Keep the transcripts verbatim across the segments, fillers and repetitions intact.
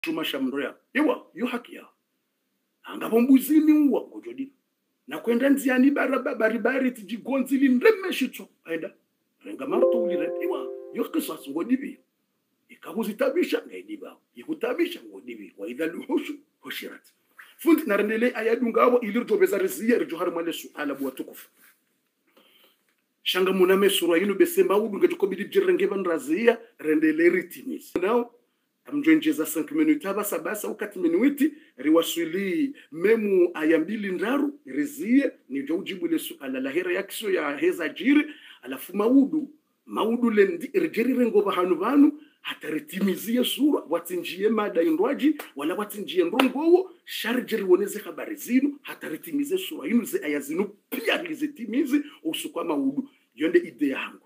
chuma shamroya iwa yo hakia angabo mbuzini uwa ngojodi na kwenda nziani baraba baribari tijigonzili ndremeshitso aenda renga marto ulire iwa yo qisas ngodibi ikahuzitabisha ngaidiba ikutabisha ngodibi wa idha luhushu hushirat fundi narendele ayadungabo ilirjo bezariziya rjohar male suala bwa tukufu shanga muname sura yinu besema udu ngejiko bidi jirenge banrazia rendele ritimis now amjonjeza cinq minutes abasa basa ukati minuti riwasuli memu ayambili ndaru rizie ni jojibu le suala la hera yakso ya heza jiri alafu maudu maudu le rijeri rengo bahanu banu hataritimizie sura watinjie mada indwaji wala watinjie ndongowo sharjeri woneze habari zinu hataritimizie sura yinu ze ayazinu pia lizitimizi usukwa maudu yonde ide yangu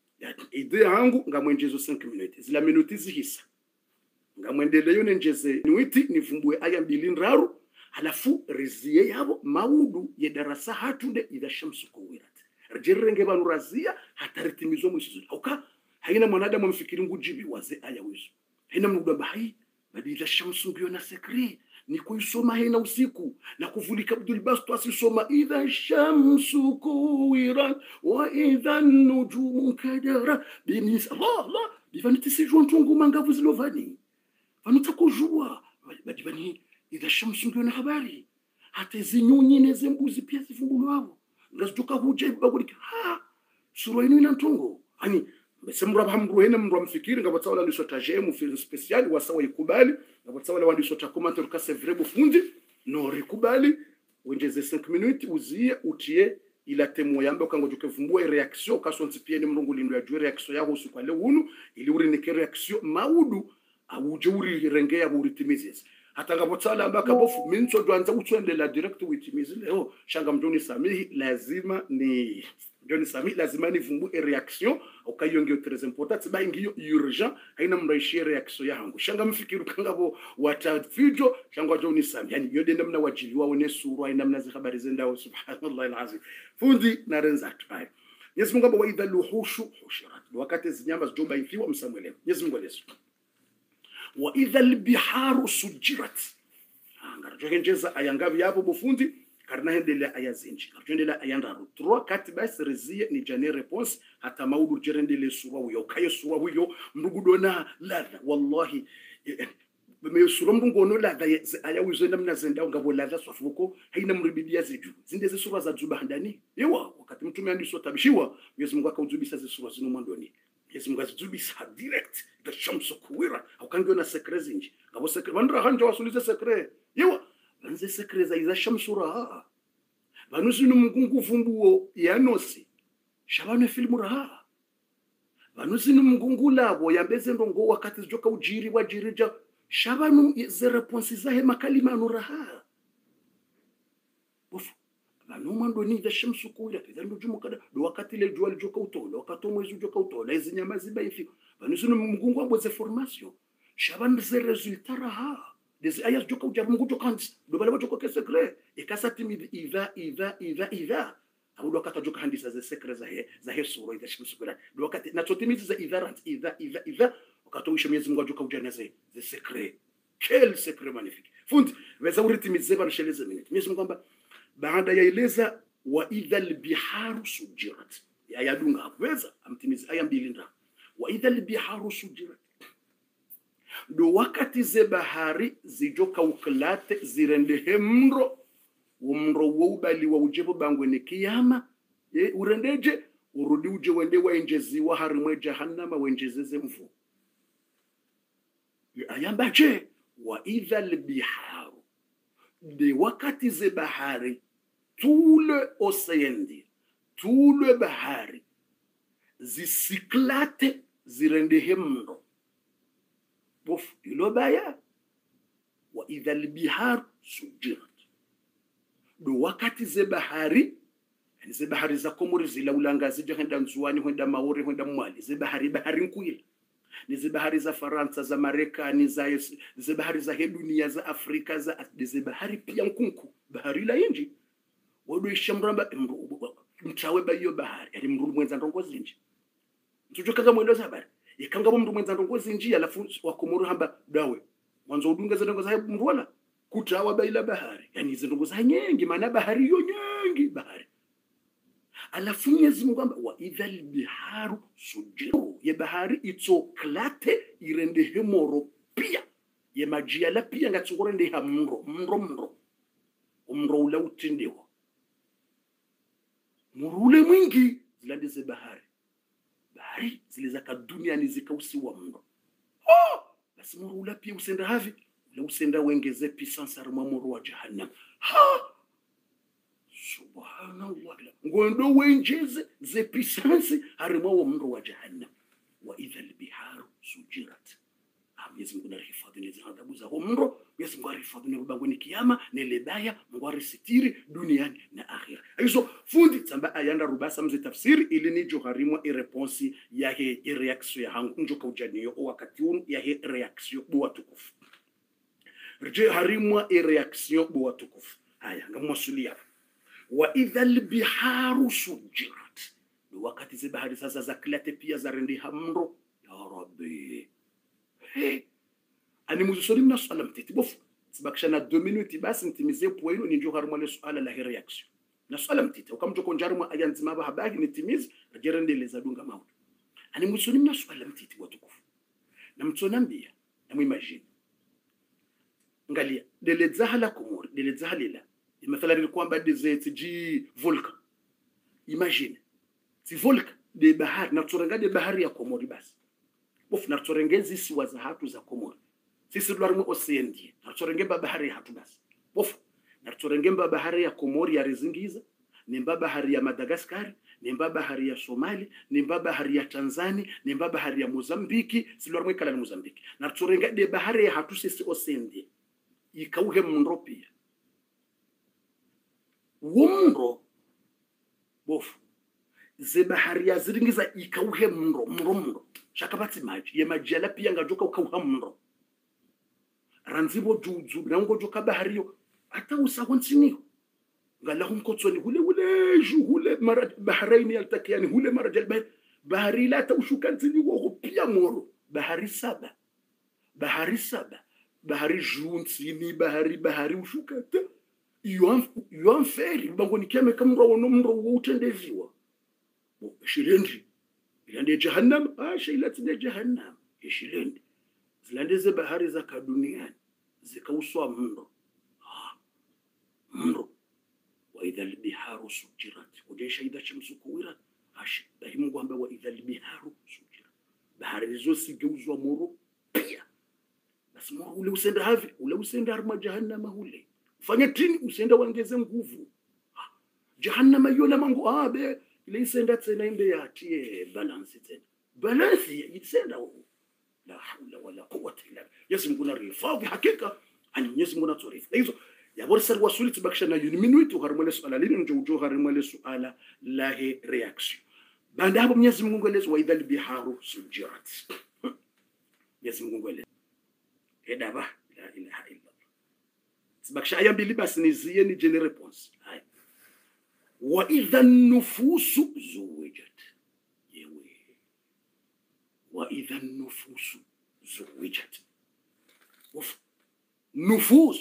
ide yangu ngamwenjezo cinq minutes zila minuti zihisa ngamwendeleyo nenjeze niwiti nivumbue aya mbili ndaru halafu rizie yabo maudu ye darasa hatunde idha shamsu kuwirat rjerenge banu razia hataritimizo mwisizo auka haina mwanadamu mfikiri ngujibi waze aya wizo haina mnuda bahai badi idha shamsu ngiyo na sekri ni kuisoma haina usiku na kuvulika Abdul Bastu asisoma idha shamsu kuwirat wa idha nujumu kadara binis Allah Allah bivaniti sijua ntungu mangavu zilovani vanotakujua badibani idha shamsu ngiyo na habari hata zinyunyi nezembuzi pia zifumbulwao ngazijuka huje bagulika ha sura inu ina ntungo ani semra bahamru hena mru mfikiri ngabatawala lisotaje mu film special wasawa ikubali ngabatawala wandisota commentaire ka c'est vrai bufundi no rikubali wenjeze cinq minutes uzie utie ila temo yamba ukangojuke vumbua reaction kasonti pia ni mrungu lindo ya juu reaction yako usikwale unu ili uri nike reaction maudu awuje uri rengea buritimizi hata ngabotala ambaka bofu minso dwanza utwende la direct witimizi leo shanga mjoni samihi lazima ni Johnny Sami lazima ni vumbu e reaction ukayongeo très important ba ngiyo urgent haina mraishie reaction yangu shanga mfikiru kangabo wata video shanga Johnny Sami yani yode namna wajiliwa one sura ina namna habari zendao subhanallah alazim fundi na renzat pai Mwenyezi Mungu wa idha luhushu hushirat wakati zinyama zijoba ifiwa msamwelewa Mwenyezi Mungu alesu wa idha albiharu sujirat ngarajenjeza ayangabi yapo bufundi karna hendele ayazinji karjendela ayandaru trois quatre bas rezie ni jane réponse hata maudu jerendele suwa uyo kayo suwa uyo mbugudona ladha wallahi me sura mbungono ladha ayawizo namna zenda ngabo ladha swafuko haina mribidia zidu zinde zisura za juba handani yewa wakati mtume andiswa tabishiwa Mwenyezi Mungu akauzubisa zisura zinu mwandoni Mwenyezi Mungu azubisa direct the shamsu kuwira au kangiona secret zinji ngabo secret bandra hanja wasulize secret yewa banze secret za iza shamsura banuzinu mgungu vumbuo yanosi shabane filmu raha banuzinu mgungu labo yambeze ndongo wakati joka ujiri wajirija shabanu ze response za hema kalima nuraha bofu banuma ndoni za shamsu kuya tendo jumu kada do wakati le jua joka utola wakati mwezi joka utola izinyama zibaifi banuzinu mgungu abo ze formation shabane ze resultat raha des ayas joka ujabu mungu tokanzi do bala joka ke secret e kasati mi iva iva iva iva abudo wakati joka handisa ze secret za he za he sura ida shamsu kuya do wakati na totimizi za ivarant iva iva iva wakati uisha Mwenyezi Mungu joka ujaneze ze secret quel secret magnifique fundi weza uritimize bana sheleze minute Mwenyezi Mungu kwamba baada ya ileza wa idha albiharu sujirat ya yadunga weza amtimizi aya mbili nda wa idha albiharu sujirat do wakati ze bahari zijoka uklate zirendehe mro umro woubali wa ujepo bangwe ni kiyama e, urendeje urudi uje wende waenjezi wa harimwe jahannama wenjezeze mfu ayambaje wa idha albiharu de wakati ze bahari tout le océan tout le bahari zisiklate zirendehe mro bof ilobaya wa idha albihar sujirat do wakati ze bahari ze bahari za komori zila ulangazi jahenda nzuani henda maori henda mwali ze bahari bahari nkuila ni ze bahari za Faransa za Marekani za ze bahari za dunia za Afrika za ze bahari pia nkunku bahari la inji wado ishamramba mtawe bayo bahari yani mruru mwenza ndongozi inji tujokaga mwendo za bahari ikanga mtu mwenza ndongozi njia alafu wakomoro hamba dawe mwanzo udunga zendongo za mrwala kutawa baila bahari, yani zendongo za nyingi, maana bahari yo nyingi bahari. Alafu Mwenyezi Mungu amba wa idhal biharu sujiru, ye bahari itoklate irende hemoro pia ye majia la pia ngatsungorende ha mro mro mro umro ula utindiwa murule mwingi zilande ze bahari bahari zile za duniani zikausiwa mro. Oh basi murula pia usenda havi ula usenda wengeze puissance arma muro wa jahannam. Ha subhanallah, ngondo wenjeze ze puissance arma wa muro wa jahannam. Wa idhal biharu sujirat, Mwenyezi Mungu anahifadhi ni adhabu za mro. Mwenyezi Mungu anahifadhi ni ubangoni kiyama na lebaya, Mungu arisitiri duniani na akhira. Hizo fundi tamba ayanda rubasa mze tafsiri ili ni joharimwa i response ya he reaction ya hangu njoka ujaniyo wakati unu ya he reaction bwa tukufu. Rje harimwa i reaction bwa tukufu. Haya ngamwasulia wa idhal biharu sujirat, wakati ze bahari sasa za klate pia za rendi hamro. Ya Rabbi, hey, ani muzusori mna swala mtiti bofu sibakishana deux minutes basi nitimizie poeno ni njoka harimo le swala la reaction na swala mtiti ukamjoko njarimo ayanzima ba habagi nitimize ajerendeleza dunga mawu. Ani muzusori mna swala mtiti watukufu na mtonambia na muimagine ngalia dele zahala kumuri dele zahalila mathalan ilikuwa mbadi zeti ji volcan. Imagine si volcan de bahari na turenga de bahari ya Komori basi bofu na turengezi si waza hatu za Komori sisi dwarimo ocean na turengemba bahari ya hatu basi bofu na turengemba bahari ya Komori ya Rizingiza, nimba bahari ya Madagascar, nimba bahari ya Somali, nimba bahari ya Tanzania, nimba bahari ya Mozambiki, si dwarimo kala Mozambiki na turenga de bahari ya hatu sisi ocean ikauhe mndo pia wumro bofu ze bahari ya Ziringiza ikauhe mndo mndo mndo shakabati maji ye majala pia ngajoka ukauha mndo ranzibo juju nango joka bahari yo hata usawonsiniho ngalahu mkotsoni hule hule ju hule mara bahrain yaltakiani hule mara jalba bahari la taushukanzini wo pia moro bahari saba bahari saba bahari junsini bahari bahari ushukata yuan yuan feri bangoni keme kamro wono mro utendeziwa shilendi ilande jahannam ah shailati de jahannam shilendi zilande ze bahari za duniani zikauswa mro ah mro wa idha albiharu sujirat kujesha idha shamsu kuwirat ashi dahimu kwamba wa idha albiharu sujirat bahari zo sigeuzwa mro pia basi mro ule usenda havi ule usenda arma jahannam hule fanya tini usenda wangeze nguvu ah, jahannam yona mangu ah be ile isenda tena imbe yatie balance tena balance isenda la hawla wala quwwata illa billah. Yesu Mungu na rifadhi hakika ani Yesu Mungu na torifu hizo ya borsa wasuli tibakishana yuni minuti uharmole suala lini njojo harmole suala la he reaction banda hapo Mwenyezi Mungu ngelezo wa idhal biharu sujirat. Yesu Mungu ngelezo edaba la ilaha illa tibakisha aya mbili basi nizie ni jene response. Hai wa idha nufusu zuwijat yewe wa idha nufusu zuwijat uf nufus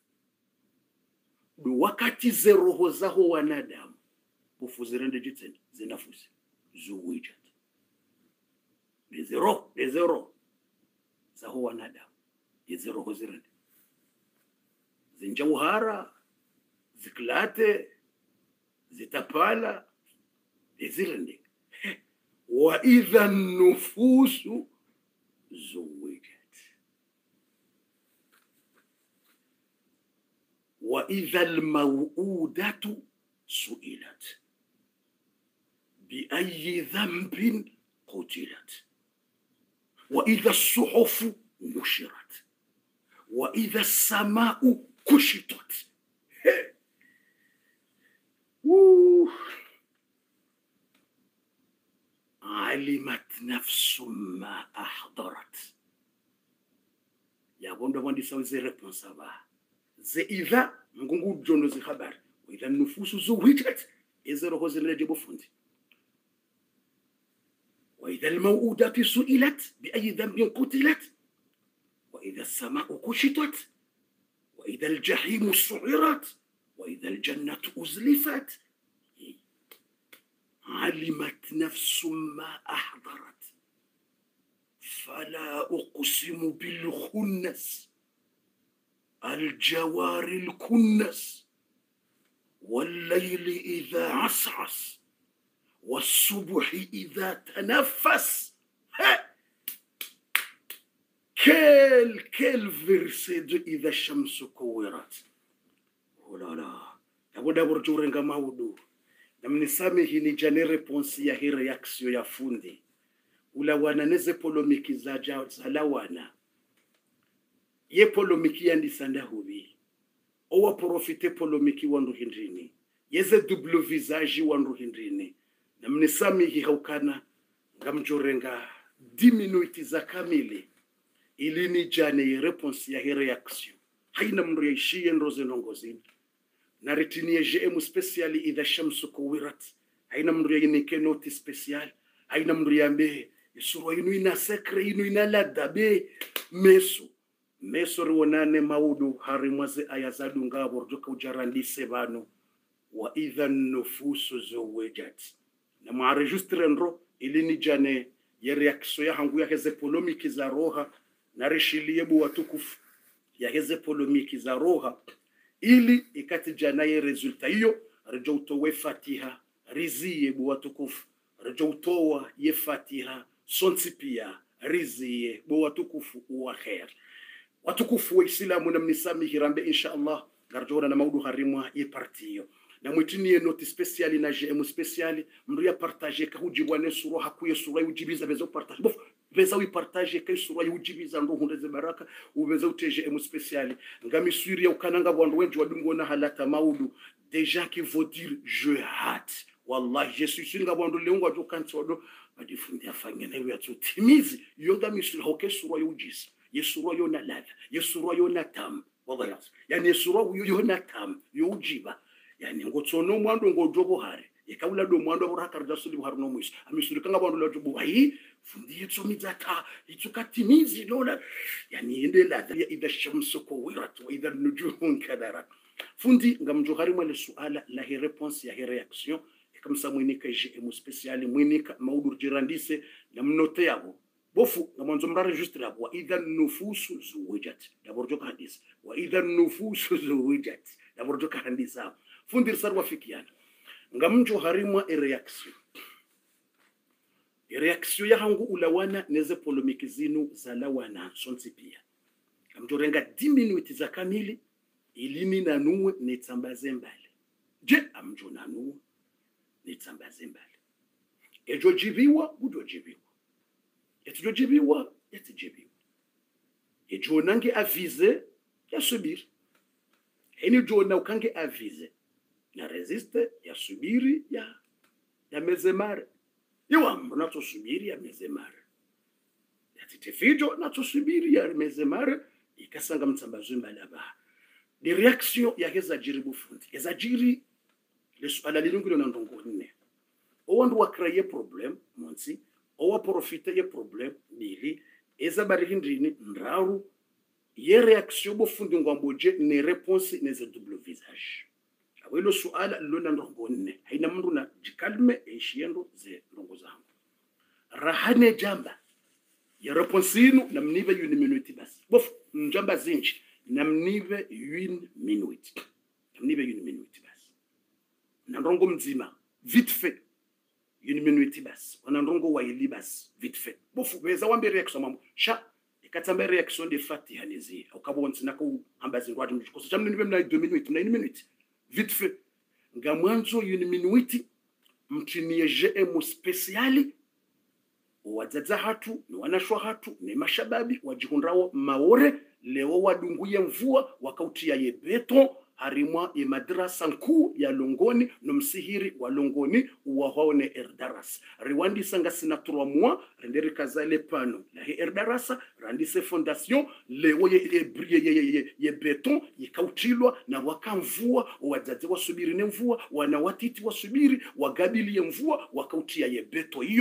do wakati ze roho zaho wanadamu ufu zirende jiteni zinafusi zuwijat ni zero ni zero zaho wanadamu ye roho zirende zinjauhara ziklate zitapala zirende wa idha nufusu zuwijat wa idha almaw'udatu su'ilat bi ayyi dhanbin qutilat wa idha as-suhufu nushirat wa idha as-sama'u kushitat. Woo. علمت نفس ما أحضرت يا بوندو بوندي سو زي ريبونس با زي إذا نقول جونو زي خبر وإذا النفوس زوجت إذا روح زي اللي بفندي وإذا الموءودات سئلت بأي ذنب قتلت وإذا السماء كشطت وإذا الجحيم سعرت وإذا الجنة أزلفت علمت نفس ما أحضرت فلا أقسم بالخنس الجوار الكنس والليل إذا عسعس والصبح إذا تنفس. Quel, quel verset de إذا الشمس كورت. Oh là là. D'abord d'abord jurenga maudu. Na mnisamehi ni jane réponse ya hii reaction ya fundi. Ula wana neze polomiki za za wana. Ye polomiki yandi sanda hubi. Owa profite polomiki wandu hindrini. Yeze double visage wandu hindrini. Na mnisamehi haukana ngamjurenga dix minutes za kamili. Ili ni jane réponse ya hii reaction. Haina mru yaishie nroze nongozini. Naritinie G M spéciali idha shamsu kuwirat. Haina mru yainike noti spécial. Haina mru yambe isuro inu ina sekre inu ina ladabe meso. Meso ruonane maudu harimwaze ayazadu nga borjoka ujarandise bano. Wa idha nufusu zuwijat. Na maaregistre nro ili ni jane ya reaction ya hangu ya heze polomiki za roha. Narishilie bu watukufu ya heze polomiki za roha ili ikati janaye resulta hiyo rejo utowe fatiha riziye bu watukufu rejo utowa ye fatiha sonsi pia riziye bu watukufu wa khair watukufu wa islamu na mnisamihi rambe insha Allah garjona na maudu harimwa ye partiyo na mwitinie noti speciali na G M speciali mria partager ka hujibwane suro hakuye suro ujibiza bezo partage bof beza wi partager ka suro ujibiza ndo hundeze baraka ubeza uteje M speciali ngami suri ya ukananga bwandu wenji wadungo na halata maudu déjà qui veut dire je hâte wallahi je suis sûr ngabwandu leungo ajokanti wado badifundi afanye nayo yatutimizi yoga misuri hoke suro ujisi yesuro yona ladha yesuro yona tam wallahi yani yesuro yona tam yujiba yani ngotsono mwando ngojobo hare yekawula do mwando aburaka rjasuli buhari no mwisho amisuri kanga bando la jobo hayi fundi yetso mizata itukatimizi lola yani inde la ya idha shamsu kuwirat wa idha nujumun kadarat fundi ngamjohari mwale suala la hi réponse ya hi reaction kamsa mwinika G M spécial mwinika maudur jirandise na mnote yabo bofu ngamanzo mrare registre yabo wa idha nufusu zuwijat d'abord joka hadis wa idha nufusu zuwijat d'abord joka handisa fundir sarwa fikiana ngamjo harimwa e reaction e reaction ya hangu ulawana neze polomiki zinu za lawana sonsi pia ngamjo renga dix minutes za kamili ilini nanuwe netsambaze mbali je amjo nanuwe netsambaze mbali ejo jibiwa budo jibiwa ejo jibiwa eti jibiwa ejo nange avize ya subir eni jo na ukange avize na resiste ya subiri ya ya mezemare yewa mbona to subiri ya mezemare ya titefijo na to subiri ya mezemare ikasanga mtsambazo mbali aba de reaction ya heza jiribu fundi heza jiri le suala lilungu na ndongo nne o wandu wa créer problème monsi o wa profiter ye problème bili eza barihindini ndaru ye reaction bo fundi ngwamboje ne réponse ne ze double visage awelo suala lona ndongo nne haina mndu na jikalme eshiendo ze ndongo zangu rahane jamba ya réponse inu na mnive une minute basi bof njamba zinji na mnive une minute na mnive une minute basi na ndongo mzima vite fait une minute basi wana ndongo wa ili basi vite fait bof beza wambe reaction mambo sha ikatamba reaction de fatiha nizi ukabonzi nako ambazi ngwaje mjikoso chamni nive mna deux minutes na une minute vite fait ngamwanzo une minute mtinie G M spéciali wazaza hatu ni wanashwa hatu ni mashababi wajihundrawo maore leo wadunguye mvua wakautia ye beton harimwa ye madrasa nkuu ya Longoni no msihiri wa Longoni uwahone Erdaras riwandi sanga sina trois mois renderi kazale pano la he Erdarasa randise fondation leo ye ye, ye, ye, ye, ye beton yikautilwa na wakamvua wazazi wasubiri ne mvua wanawatiti wasubiri wagabili ye mvua wakautia ye beton hiyo yani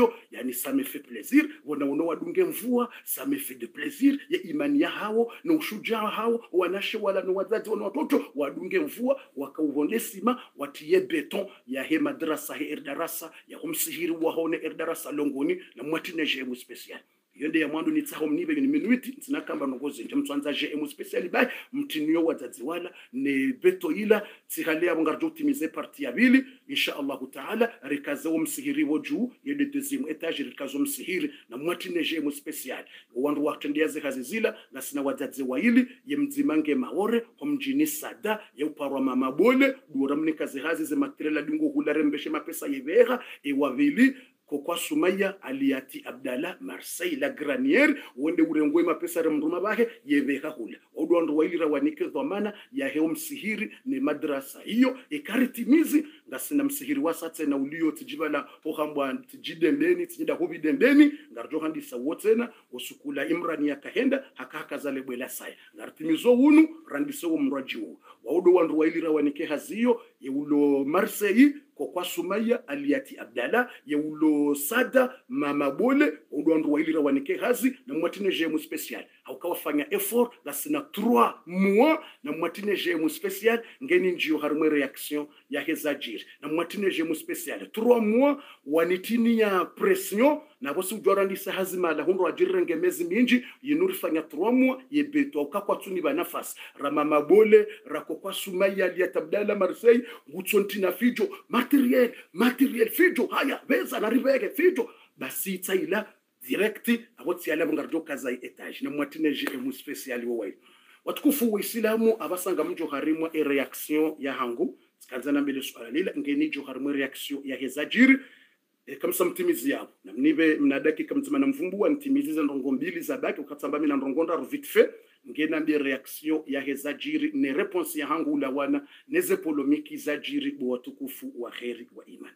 yani ça me fait plaisir wana wana wadunge mvua ça me fait de plaisir ya imani ya hao na ushujaa hao wanashe wala na wazazi wana watoto wadunge mvua wakauvonde sima watie beton ya he madrasa he erdarasa ya umsihiri wahone erdarasa longoni na mwatine jemu special yende ya mwandu ni tsaho mnibe ni minuti tsina kamba nogoze nje mtwanza je emu special bay mtinyo wazazi wala ne beto ila tsihalia bongarjo optimiser parti ya bili insha Allah taala rikazo msihiri woju yede deuxième étage rikazo msihiri na mwatine je emu special wandu watendia ze hazizila na sina wazazi waili ye mdzimange maore homjini sada ya uparwa mama bole duramne kazi hazi ze material dingo hularembeshe mapesa yebera e wavili Kokwa Sumaya aliati Abdallah Marseille la Granière wende urengwe mapesa remruma bahe yebeka hula odwandu wailira wanike dhamana ya heo msihiri ni madrasa hiyo ikaritimizi ngasina msihiri wasatse na ulio tijibala pohambwa tijidembeni tijida hobi dembeni ngarjo handisa wotena osukula Imrani ya kahenda hakaka zale bwela saya ngartimizo unu randiso umraji wu waodo wandu wailira wanike haziyo yeulo Marseille Kokwa Sumaya aliati Abdallah yeulo sada mama bole odwandu wailira wanike hazi na mwatine jemu special haukawafanya effort la sina trois mois na mwatine jemu special ngeni njio harumwe reaction ya hezajir na mwatine jemu special trois mois wanitini ya pression na bosi ujorandisa hazima la hundo ajirenge mezi minji yinurifanya trois mois yebeto ukakwa tuni banafasi ramama bole rakokwa Sumaya aliati Abdallah Marseille ngutsontina fijo materiel materiel fijo haya beza na rivege fijo basi tsaila direct aboti ala bungarjo kaza etage na mwatine je emu special wawai watukufu wa Islamu abasanga mjo harimwa e reaction ya hangu sikanzana mbele swala lila ngeni jo harimwa reaction ya hezajiri e kamsa mtimizi yabo na mnibe mnadaki kamzima na mvumbua ntimiziza ndongo mbili za baki ukatsamba mina ndongonda vite fait ngena mbi reaction ya hezajiri ne réponse ya hangu la wana neze polomiki zajiri bo watukufu wa kheri wa iman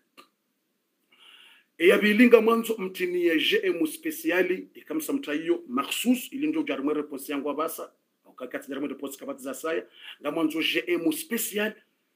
e ya bilinga mwanzo mtini ya je emu speciali e kamsa mtayo makhsus ili ndio jarumwe réponse yangu abasa ukakati jarumwe réponse kabati za saya nga mwanzo je emu special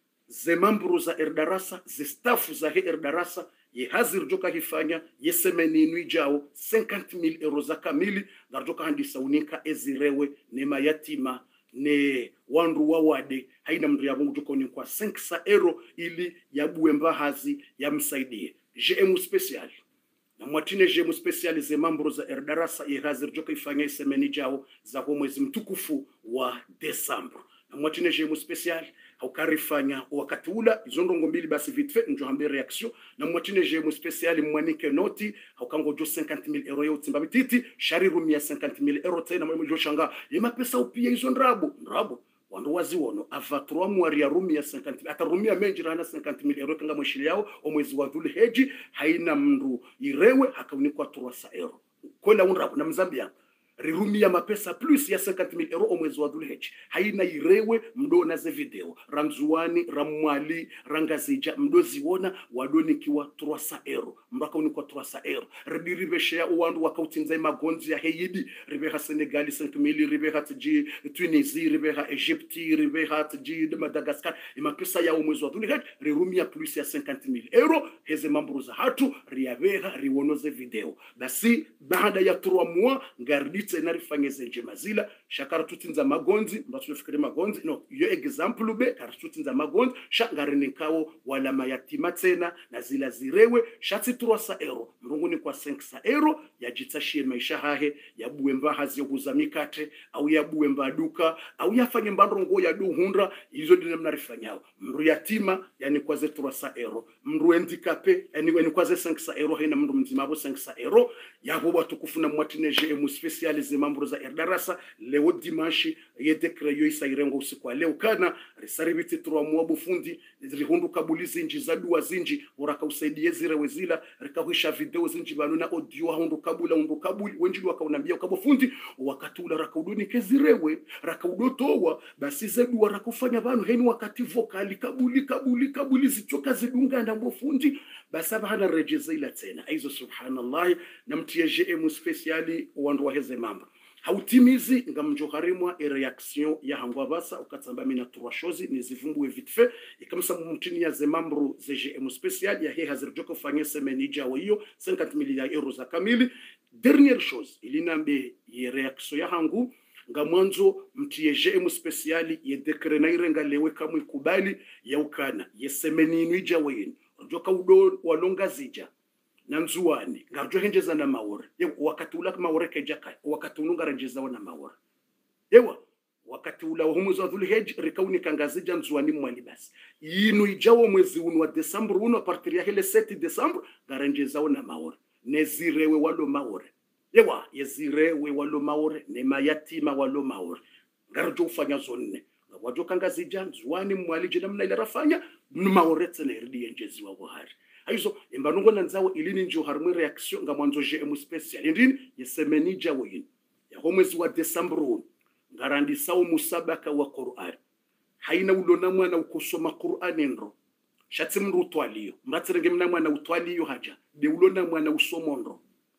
ze membro za erdarasa ze staff za he erdarasa ye hazir joka hifanya ye semeni inu jao cinquante mille euros za kamili ngarjoka handisa unika ezirewe ne mayatima ne wandu wawade haina mndu ya mungu jokoni kwa cinq cents euro ili yabuwe mbahazi ya msaidie G M special na mwatine G M special ze membro za erdarasa ye hazir joka hifanya ye semeni jao za mwezi mtukufu wa Desemba na mwatine G M special haukarifanya wakati ula izondongo mbili basi vite fait njo hambe reaction na mwatine jemu special mwanike noti haukango jo cinquante mille euro yo timba bititi shariru mia cinquante mille euro tena mwe jo shanga yema pesa upia izo ndrabo ndrabo wandu waziwono ava trois mois ya rumi ya cinquante mille ata rumi ya menji rana cinquante mille euro kanga mwishili yao omwezi wa dhul heji haina mndu irewe hakaunikwa trois cents euro kola undrabo na Mzambia rirumia mapesa plus ya cinquante mille euro omwezi wa dhulheji haina irewe mdona ze video ranzuani ramwali rangazija mdozi wona wadoni kiwa trois cents euro mbaka unikwa trois cents euro ridiribeshea uwandu wakautinza magonzi ya heyidi ribeha Senegali cinq mille ribeha tji Tunisie ribeha Egypte ribeha tji Madagascar imapesa ya omwezi wa dhulheji rirumia plus ya cinquante mille euro heze mambo za hatu riabeha riwonoze video basi baada ya trois mois gardi tena rifanyeze njemazila shakara tutinza magonzi mbato tufikire magonzi no yo example be karatutinza magonzi shangare kawo wala mayatima tena na zila zirewe shati trois cents euro mrunguni kwa cinq cents euro yajitashie maisha hahe yabuwe mbahazi yo kuzamikate au yabuwe mbaduka au yafanye mbandrongo ya duhundra hizo dine mnarifanyao mru yatima yani kwa ze trois cents euro mru handicapé yani ni kwa ze cinq cents euro haina mru mzima abo cinq cents euro yabo batukufuna mwatine G M special ze membro za erdarasa leo dimanche yete kreyo isairengo usiku leo kana risaribiti trois mois bufundi zirihundu kabulizi inji za dua zinji uraka usaidie zire wezila rikawisha video zinji banuna audio hundu kabula hundu kabuli wenjili wakaunambia ukabufundi wakatula rakaudoni kezirewe rakaudotowa basi zedu warakufanya banu heni wakati vokali kabuli kabuli kabuli zichoka zidunga na bufundi basa bahana rejeza ila tena aizo subhanallah namtie G M speciali wandu waheze mamba hautimizi ngamjoharimwa e reaction ya hangwa basa ukatsamba mina trois choses nizivumbue vite fait ikamsa mumtini ya ze membres ze G M spécial ya he hazir joko fanye semaine ijawo hiyo cinquante mille ya euros za kamili. Dernière chose ilinambe ye reaction ya hangu ngamwanzo mtie G M spécial ye dekre na irenga lewe kamwe kubali ya ukana ye semaine inu ijawo yin joka udo walonga zija na nzuani ngarjo henjeza na mawore ye wakati ula mawore kejaka wakati ununga renjeza na mawore yewa wakati ula humuzo wa dhuli hedge rikauni kangazija nzuani mwali basi yinu ijawo mwezi unu wa Desember unu a partir ya hele sept Desember ngarenjeza na mawore nezirewe walo mawore yewa yezirewe walo mawore ne mayatima walo mawore ngarjo ufanya zonne wajo kangazija nzuani mwali jina mna ile rafanya mawore tsene ridi yenjezi wa buhari aizo imbanongo nanzawo ilini njo harumwe reaction nga mwanzo G M spécial ndini yesemeni jawo yin ya homwezi wa Desember ngarandi sawo musabaka wa Qur'an haina ulona mwana ukosoma Qur'an ndro shatsi mndu utwaliyo mbatsirenge mna mwana utwaliyo haja de ulona mwana usomondro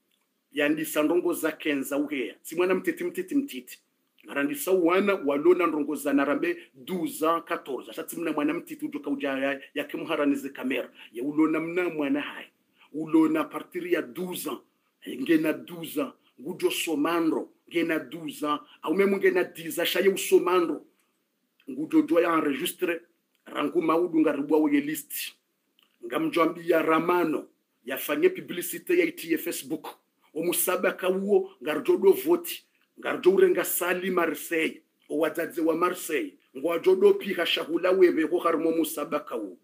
yandi sandongo za kenza uheya si mwana mtiti mtiti mtiti ngarandi sawo wana walona ndongo za narambe douze ans quatorze shatsi mna mwana mtiti ujoka uja ya kimuharanize kamera ya ulona mna mwana hai ulona partir ya douze ans ngena douze ans ngujo somandro ngena douze ans au meme ngena dix ans shaye usomandro ngujo joya enregistre rangu maudu ngaribwa we list ngamjwambia ramano yafanye publicité ya iti Facebook omusabaka uwo ngarjodo vote ngarjo urenga sali Marseille owadzadze wa Marseille ngwajodo pika shahula webe ko harimo musabaka uwo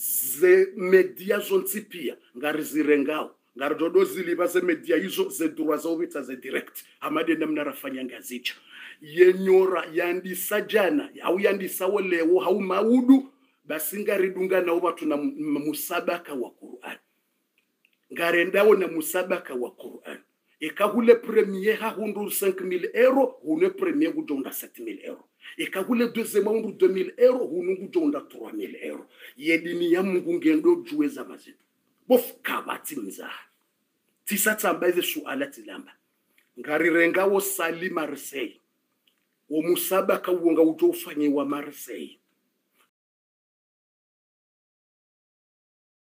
ze media zontipia ngarizirengao ngarjodo ziliba ze media hizo ze droits za ubita ze direct amade namna rafanya ngazicha yenyora yandi sajana au yandi sawolewo hau maudu basi ngaridunga na watu na musabaka wa Qur'an ngarendawo na musabaka wa Qur'an ekahule premier ha hundu cinq mille euros hune premier gujonda sept mille euros ekahule deuxième hundu deux mille euros hunu gujonda trois mille euros yedini ya Mungu ngendo juweza mazito bof kabati mza tisatamba ize suala tilamba ngarirengawo sali Marseille wo musabaka uonga uto ufanye wa Marseille